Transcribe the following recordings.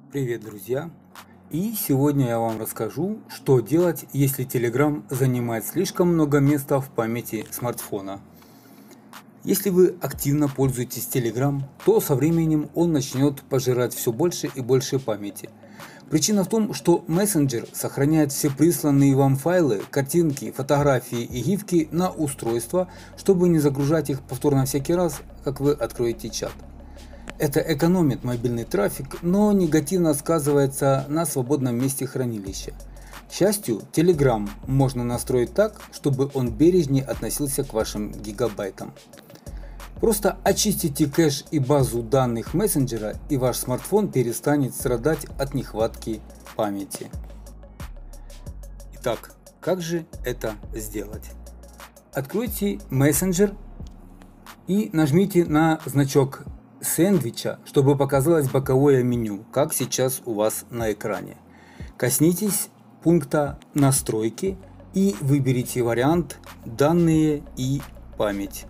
Привет, друзья! И сегодня я вам расскажу, что делать, если Telegram занимает слишком много места в памяти смартфона. Если вы активно пользуетесь Telegram, то со временем он начнет пожирать все больше и больше памяти. Причина в том, что мессенджер сохраняет все присланные вам файлы, картинки, фотографии и гифки на устройство, чтобы не загружать их повторно всякий раз, как вы откроете чат. Это экономит мобильный трафик, но негативно сказывается на свободном месте хранилища. К счастью, Telegram можно настроить так, чтобы он бережнее относился к вашим гигабайтам. Просто очистите кэш и базу данных мессенджера, и ваш смартфон перестанет страдать от нехватки памяти. Итак, как же это сделать? Откройте мессенджер и нажмите на значок сэндвича, чтобы показалось боковое меню, как сейчас у вас на экране. Коснитесь пункта «Настройки» и выберите вариант «Данные и память».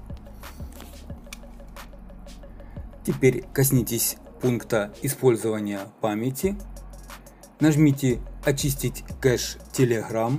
Теперь коснитесь пункта «Использование памяти». Нажмите «Очистить кэш Telegram».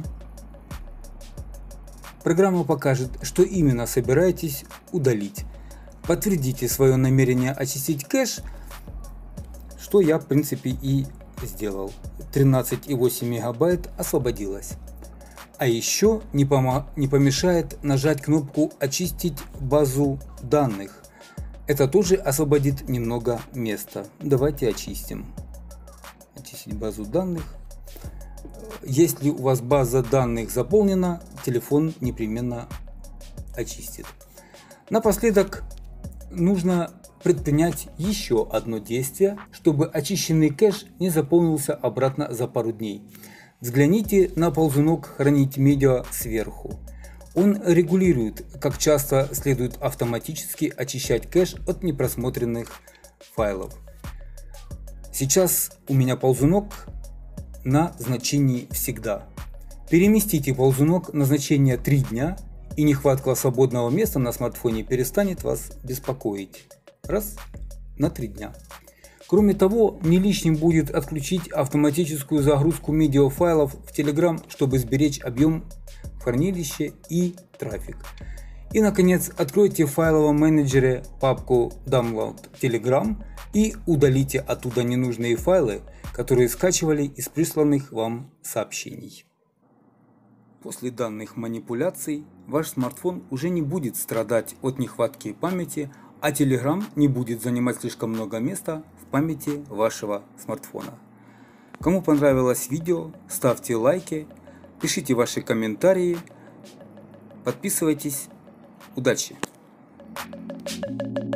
Программа покажет, что именно собираетесь удалить. Подтвердите свое намерение очистить кэш, что я в принципе и сделал. 13,8 мегабайт освободилось. А еще не помешает нажать кнопку «Очистить базу данных». Это тоже освободит немного места. Давайте очистим. Очистить базу данных. Если у вас база данных заполнена, телефон непременно очистит. Напоследок нужно предпринять еще одно действие, чтобы очищенный кэш не заполнился обратно за пару дней. Взгляните на ползунок «Хранить медиа» сверху. Он регулирует, как часто следует автоматически очищать кэш от непросмотренных файлов. Сейчас у меня ползунок на значении «Всегда». Переместите ползунок на значение 3 дня, и нехватка свободного места на смартфоне перестанет вас беспокоить. Раз на 3 дня. Кроме того, не лишним будет отключить автоматическую загрузку медиафайлов в Telegram, чтобы сберечь объем в хранилище и трафик. И наконец, откройте в файловом менеджере папку Download Telegram и удалите оттуда ненужные файлы, которые скачивали из присланных вам сообщений. После данных манипуляций ваш смартфон уже не будет страдать от нехватки памяти, а Telegram не будет занимать слишком много места в памяти вашего смартфона. Кому понравилось видео, ставьте лайки, пишите ваши комментарии, подписывайтесь. Удачи!